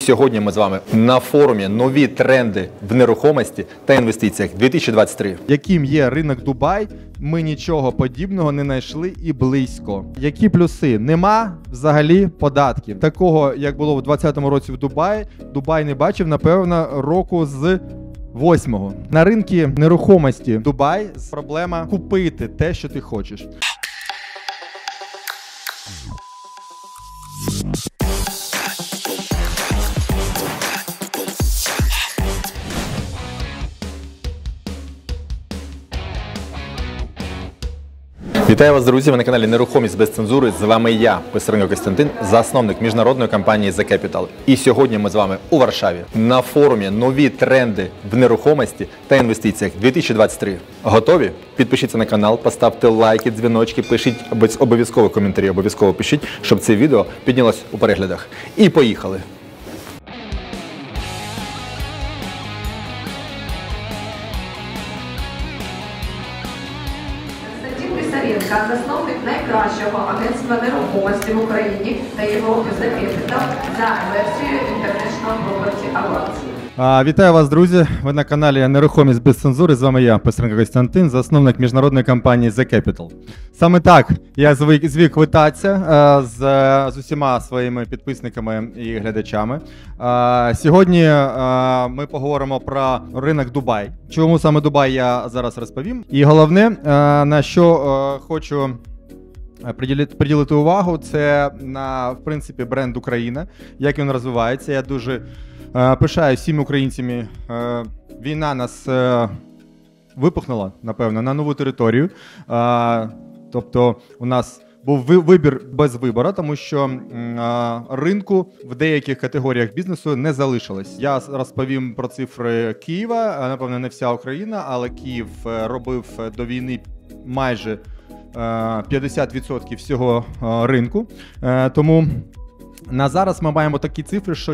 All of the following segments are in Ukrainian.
Сьогодні ми з вами на форумі «Нові тренди в нерухомості та інвестиціях 2023». Яким є ринок Дубай, ми нічого подібного не знайшли і близько. Які плюси? Нема взагалі податків. Такого, як було в 2020 році в Дубаї, Дубай не бачив, напевно, року з 8-го. На ринку нерухомості Дубай проблема купити те, що ти хочеш. Вітаю вас, друзі! Ви на каналі Нерухомість без цензури. З вами я, Писаренко Костянтин, засновник міжнародної компанії The Capital. І сьогодні ми з вами у Варшаві на форумі «Нові тренди в нерухомості та інвестиціях 2023». Готові? Підпишіться на канал, поставте лайки, дзвіночки, пишіть обов'язково коментарі, обов'язково пишіть, щоб це відео піднялось у переглядах. І поїхали! Засновник найкращого агентства нерухомості в Україні та його офіс The Capital за версією International Property Awards. Вітаю вас, друзі! Ви на каналі Нерухомість без цензури. З вами я, Писаренко Костянтин, засновник міжнародної компанії The Capital. Саме так я звик вітатися з усіма своїми підписниками і глядачами. Сьогодні ми поговоримо про ринок Дубай. Чому саме Дубай, я зараз розповім. І головне, на що хочу приділити увагу, це на, в принципі, бренд Україна, як він розвивається. Я дуже пишаю всіми українцями. Війна нас випухнула, напевно, на нову територію. Тобто у нас був вибір без вибору, тому що ринку в деяких категоріях бізнесу не залишилось. Я розповім про цифри Києва, напевно, не вся Україна, але Київ робив до війни майже 50% всього ринку. Тому на зараз ми маємо такі цифри, що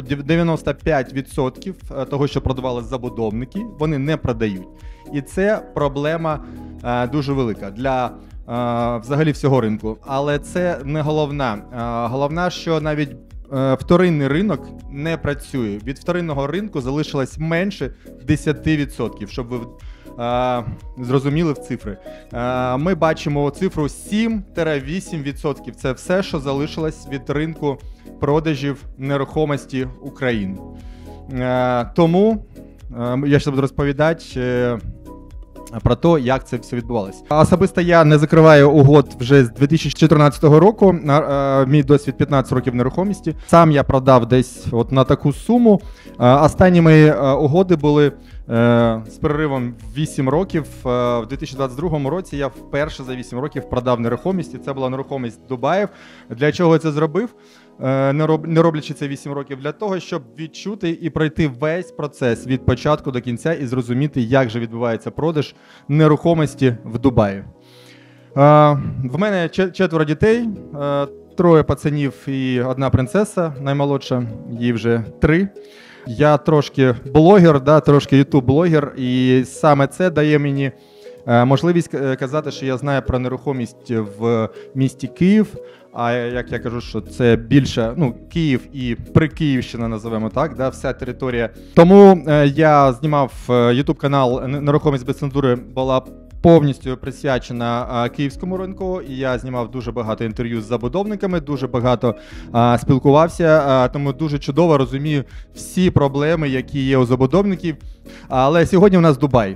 95% того, що продавали забудовники, вони не продають. І це проблема дуже велика для взагалі всього ринку. Але це не головна. Головна, що навіть вторинний ринок не працює. Від вторинного ринку залишилось менше 10%, щоб ви зрозуміли в цифри. Ми бачимо цифру 7-8%. Це все, що залишилось від ринку продажів нерухомості України. Тому я ще буду розповідати про те, як це все відбувалося. Особисто я не закриваю угод вже з 2014 року. Мій досвід 15 років нерухомості. Сам я продав десь от на таку суму. Останні мої угоди були з переривом 8 років. В 2022 році я вперше за 8 років продав нерухомість. І це була нерухомість Дубаїв. Для чого я це зробив? Не роблячи це 8 років, для того, щоб відчути і пройти весь процес від початку до кінця і зрозуміти, як же відбувається продаж нерухомості в Дубаї. В мене 4 дітей, 3 пацанів і 1 принцеса, наймолодша, їй вже 3. Я трошки блогер, трошки ютуб-блогер, і саме це дає мені можливість казати, що я знаю про нерухомість в місті Київ. А як я кажу, що це більше, Київ і Прикиївщина, називаємо так, вся територія. Тому я знімав ютуб-канал «Нерухомість без цензури», була повністю присвячена київському ринку, і я знімав дуже багато інтерв'ю з забудовниками, дуже багато спілкувався, тому дуже чудово розумію всі проблеми, які є у забудовників. Але сьогодні у нас Дубай.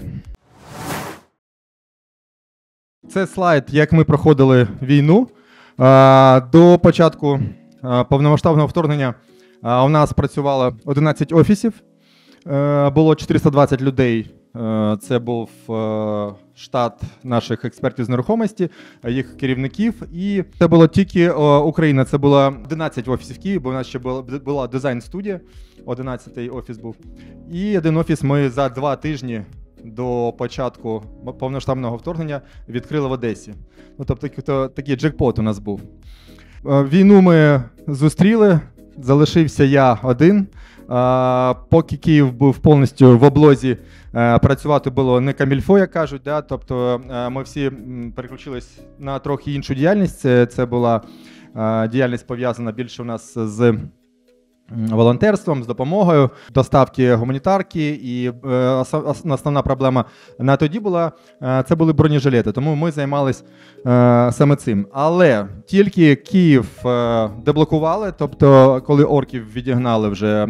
Це слайд, як ми проходили війну. До початку повномасштабного вторгнення у нас працювало 11 офісів, було 420 людей. Це був штат наших експертів з нерухомості, їх керівників. І це було тільки Україна. Це було 11 офісів в Києві, бо у нас ще була дизайн-студія, 11-й офіс був. І 1 офіс ми за 2 тижні до початку повномасштабного вторгнення відкрили в Одесі. Тобто такий джекпот у нас був. Війну ми зустріли, залишився я один. Поки Київ був повністю в облозі, працювати було не камільфо, як кажуть. Тобто ми всі переключились на трохи іншу діяльність. Це була діяльність пов'язана більше у нас з волонтерством, з допомогою, доставки гуманітарки, і основна проблема на тоді була, це були бронежилети, тому ми займалися саме цим. Але тільки Київ деблокували, тобто коли орків відігнали вже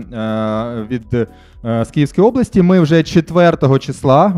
з Київської області, ми вже 4 числа,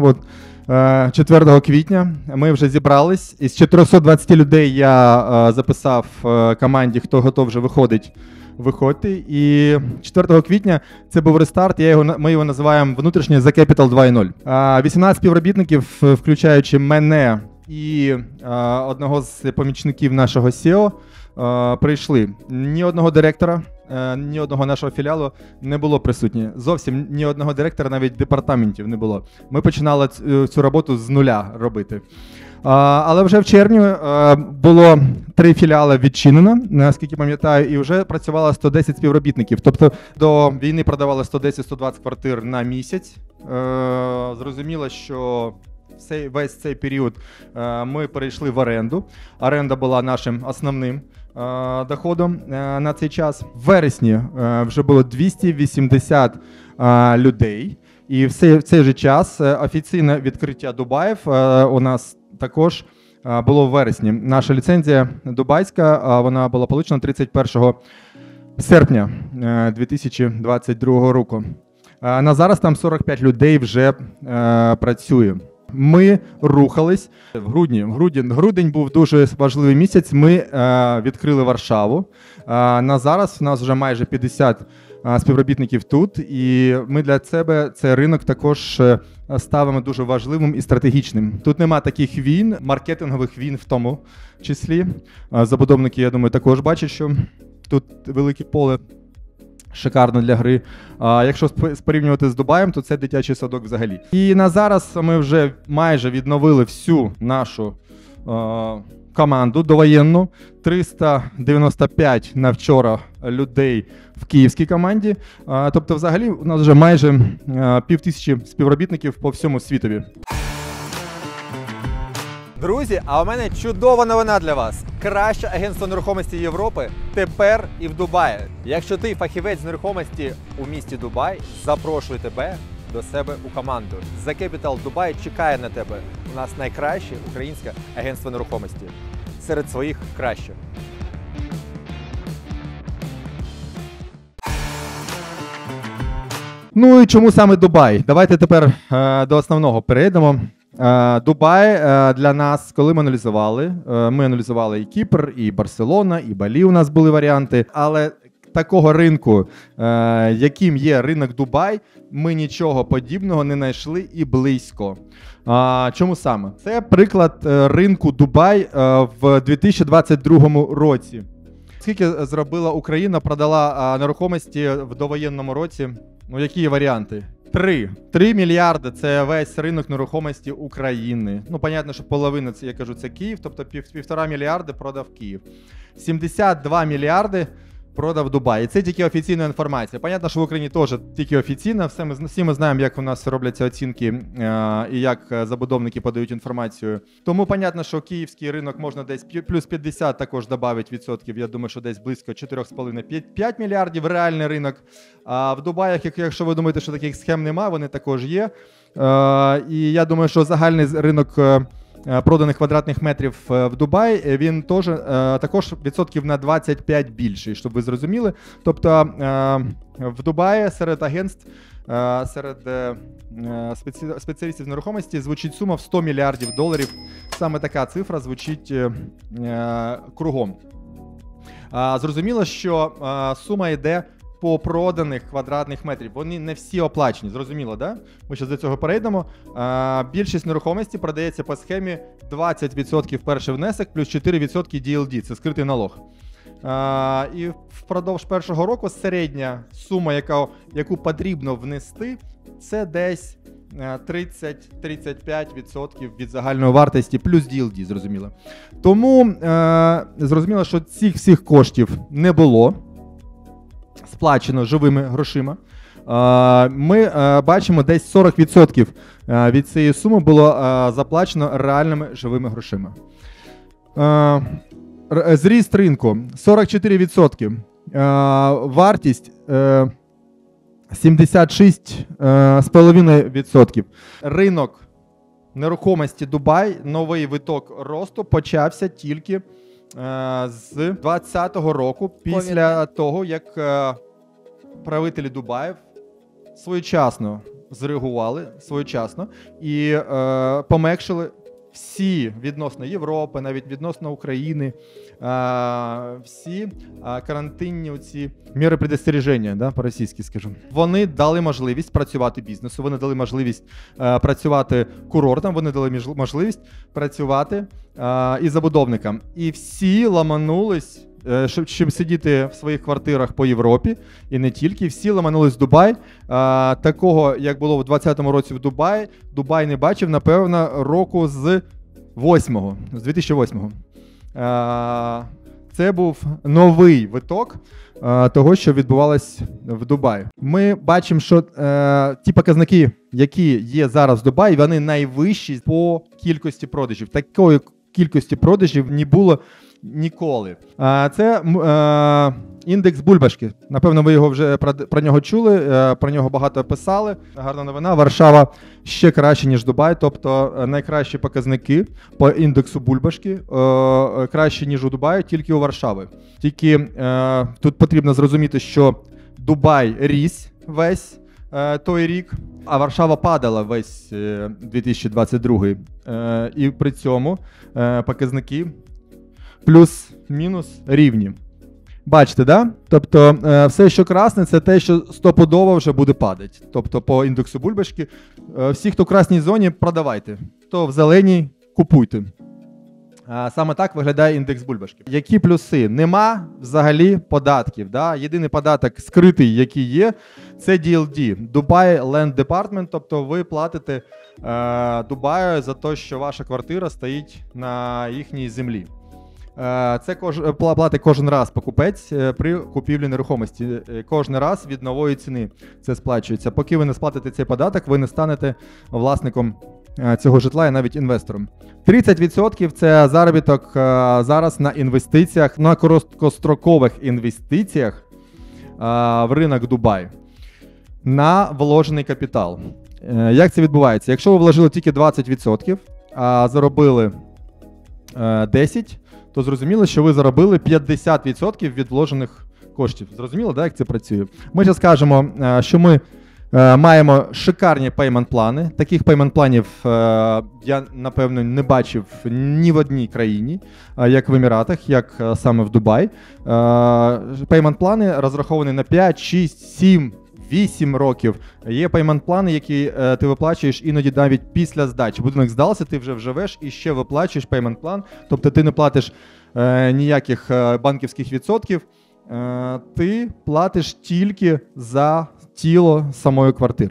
4 квітня ми вже зібрались. Із 420 людей я записав команді, хто готов вже виходьте. І 4 квітня це був рестарт, ми його називаємо внутрішнє The Capital 2.0. 18 співробітників, включаючи мене і одного з помічників нашого SEO, прийшли. Ні одного директора, ні одного нашого філіалу не було присутні. Зовсім ні одного директора, навіть департаментів не було. Ми починали цю роботу з нуля робити. Але вже в червні було 3 філіали відчинено, наскільки пам'ятаю, і вже працювало 110 співробітників. Тобто до війни продавали 110-120 квартир на місяць. Зрозуміло, що весь цей період ми перейшли в оренду. Оренда була нашим основним доходом на цей час. В вересні вже було 280 людей. І в цей же час офіційне відкриття Дубаїв у нас також було в вересні. Наша ліцензія дубайська, вона була получена 31 серпня 2022 року. На зараз там 45 людей вже працює. Ми рухались в грудні. Грудень був дуже важливий місяць. Ми відкрили Варшаву. На зараз в нас вже майже 50 співробітників тут, і ми для себе цей ринок також ставимо дуже важливим і стратегічним. Тут нема таких війн, маркетингових війн в тому числі. Забудовники, я думаю, також бачать, що тут велике поле шикарно для гри. Якщо порівнювати з Дубаєм, то це дитячий садок взагалі. І на зараз ми вже майже відновили всю нашу команду довоєнну. 395 на вчора людей в київській команді. Тобто взагалі у нас вже майже 5000 співробітників по всьому світові. Друзі, а у мене чудова новина для вас. Краще агентство нерухомості Європи тепер і в Дубаї. Якщо ти фахівець з нерухомості у місті Дубай, запрошую тебе до себе у команду. The Capital Dubai чекає на тебе. У нас найкраще українське агентство нерухомості. Серед своїх краще. Ну і чому саме Дубай? Давайте тепер до основного перейдемо. Дубай для нас, коли ми аналізували і Кіпр, і Барселона, і Балі у нас були варіанти, але такого ринку, яким є ринок Дубай, ми нічого подібного не знайшли і близько. Чому саме? Це приклад ринку Дубай в 2022 році. Скільки зробила Україна, продала нерухомості в довоєнному році? Ну, які є варіанти? 3 мільярди – це весь ринок нерухомості України. Ну, понятно, що половина, я кажу, це Київ, тобто 1,5 мільярди продав Київ. 72 мільярди продав Дубай. І це тільки офіційна інформація. Понятно, що в Україні теж тільки офіційна. Всі ми знаємо, як у нас робляться оцінки і як забудовники подають інформацію. Тому понятно, що київський ринок можна десь плюс 50 також додати відсотків. Я думаю, що десь близько 4,5-5 мільярдів реальний ринок. А в Дубаях, якщо ви думаєте, що таких схем немає, вони також є. І я думаю, що загальний ринок проданих квадратних метрів в Дубаї, він також відсотків на 25 більший, щоб ви зрозуміли. Тобто в Дубаї серед агентств, серед спеціалістів з нерухомості звучить сума в 100 мільярдів доларів. Саме така цифра звучить кругом. Зрозуміло, що сума йде по проданих квадратних метрів. Вони не всі оплачені, зрозуміло, да? Ми ще до цього перейдемо. Більшість нерухомості продається по схемі 20% перший внесок плюс 4% DLD, це скритий налог. І впродовж першого року середня сума, яку потрібно внести, це десь 30-35% від загальної вартості плюс DLD, зрозуміло. Тому зрозуміло, що цих всіх коштів не було сплачено живими грошима. Ми бачимо, десь 40% від цієї суми було заплачено реальними живими грошима. Зріст ринку 44%. Вартість 76,5%. Ринок нерухомості Дубай, новий виток росту почався тільки з 2020 року, після того, як правителі Дубаю своєчасно зреагували і пом'якшили всі відносно Європи, навіть відносно України, всі карантинні ці міри предостереження, да, по-російськи скажу. Вони дали можливість працювати бізнесу, вони дали можливість працювати курортам, вони дали можливість працювати і забудовникам. І всі ламанулись, щоб сидіти в своїх квартирах по Європі, і не тільки, всі ламанулись в Дубай. Такого, як було в 2020 році в Дубаї, Дубай не бачив, напевно, року з 2008-го. Це був новий виток того, що відбувалось в Дубаї. Ми бачимо, що ті показники, які є зараз в Дубаї, вони найвищі по кількості продажів. Такої кількості продажів не було ніколи. Це індекс бульбашки. Напевно, ви його вже про нього чули, про нього багато писали. Гарна новина. Варшава ще краще, ніж Дубай. Тобто найкращі показники по індексу бульбашки краще, ніж у Дубаї, тільки у Варшави. Тільки тут потрібно зрозуміти, що Дубай ріс весь той рік, а Варшава падала весь 2022. І при цьому показники плюс-мінус рівні. Бачите, да? Тобто все, що красне, це те, що стопудово вже буде падати. Тобто по індексу бульбашки всі, хто в красній зоні, продавайте. Хто в зеленій, купуйте. Саме так виглядає індекс бульбашки. Які плюси? Нема взагалі податків. Да? Єдиний податок скритий, який є, це DLD, Dubai Land Department, тобто ви платите Дубаю за те, що ваша квартира стоїть на їхній землі. Це платить кожен раз покупець при купівлі нерухомості. Кожен раз від нової ціни це сплачується. Поки ви не сплатите цей податок, ви не станете власником цього житла і навіть інвестором. 30% – це заробіток зараз на інвестиціях, на короткострокових інвестиціях в ринок Дубай. На вложений капітал. Як це відбувається? Якщо ви вложили тільки 20%, а заробили 10%, то зрозуміло, що ви заробили 50% від вложених коштів. Зрозуміло, да, як це працює? Ми зараз скажемо, що ми маємо шикарні пеймент-плани. Таких пеймент-планів я, напевно, не бачив ні в одній країні, як в Еміратах, як саме в Дубаї. Пеймент-плани розраховані на 5, 6, 7, 8 років. Є пеймент-плани, які ти виплачуєш іноді навіть після здачі. Будинок здався, ти вже живеш і ще виплачуєш пеймент-план. Тобто ти не платиш ніяких банківських відсотків, ти платиш тільки за тіло самої квартири.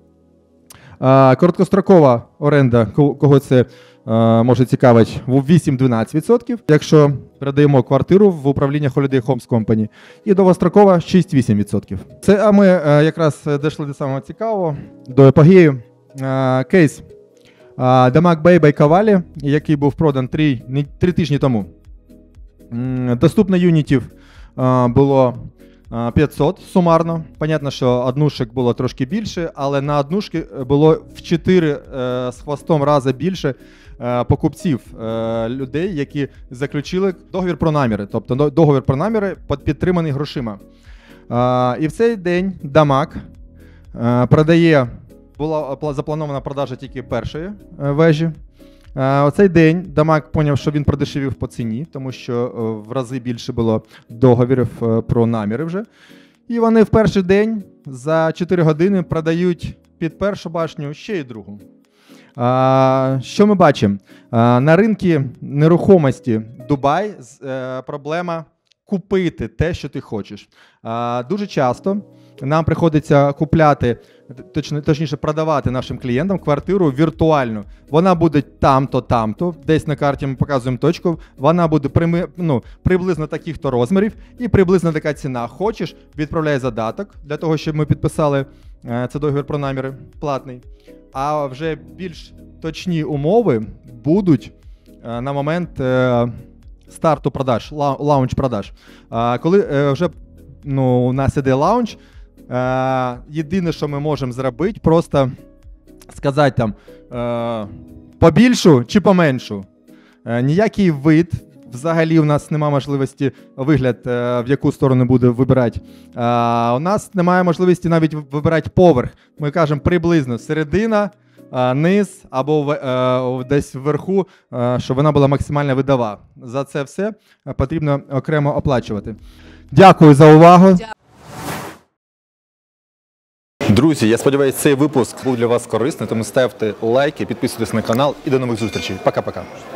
Короткострокова оренда, кого це може цікавити, 8-12%, якщо передаємо квартиру в управління Holiday Homes Company. І довгострокова 6-8%. Це, а ми якраз дійшли до самого цікавого, до епогею. Кейс Дамак Бей Байкавалі, який був продан 3 тижні тому. Доступно юнітів було 500 сумарно. Понятно, що однушек було трошки більше, але на однушки було в 4 з хвостом рази більше покупців, людей, які заключили договір про наміри. Тобто договір про наміри підтриманий грошима. І в цей день Дамак продає, була запланована продажа тільки першої вежі. У цей день Дамак зрозумів, що він продешевів по ціні, тому що в рази більше було договірів про наміри вже. І вони в перший день за 4 години продають під першу башню ще й другу. Що ми бачимо? На ринку нерухомості Дубай проблема купити те, що ти хочеш. Дуже часто нам приходиться купляти, точніше продавати нашим клієнтам квартиру віртуально. Вона буде там-то, десь на карті ми показуємо точку, вона буде приблизно таких-то розмірів і приблизно така ціна. Хочеш, відправляй задаток для того, щоб ми підписали це договір про наміри платний. А вже більш точні умови будуть на момент старту продаж, лаунч продаж. Коли вже у нас іде лаунж. Єдине, що ми можемо зробити, просто сказати там побільшу чи поменшу. Ніякий вид, взагалі у нас немає можливості вигляд, в яку сторону буде вибирати. У нас немає можливості навіть вибирати поверх. Ми кажемо приблизно середина, низ або десь вверху, щоб вона була максимально видова. За це все потрібно окремо оплачувати. Дякую за увагу. Друзі, я сподіваюся, цей випуск був для вас корисним, тому ставте лайки, підписуйтесь на канал і до нових зустрічей. Пока-пока.